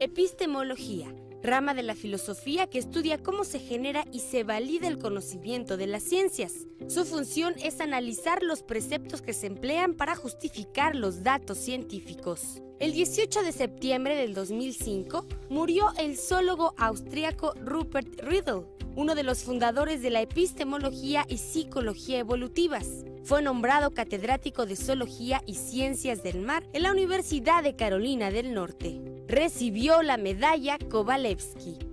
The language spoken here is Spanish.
Epistemología, rama de la filosofía que estudia cómo se genera y se valida el conocimiento de las ciencias. Su función es analizar los preceptos que se emplean para justificar los datos científicos. El 18 de septiembre del 2005 murió el zoólogo austríaco Rupert Riedl, uno de los fundadores de la epistemología y psicología evolutivas. Fue nombrado catedrático de Zoología y Ciencias del Mar en la Universidad de Carolina del Norte. Recibió la medalla Kovalevsky.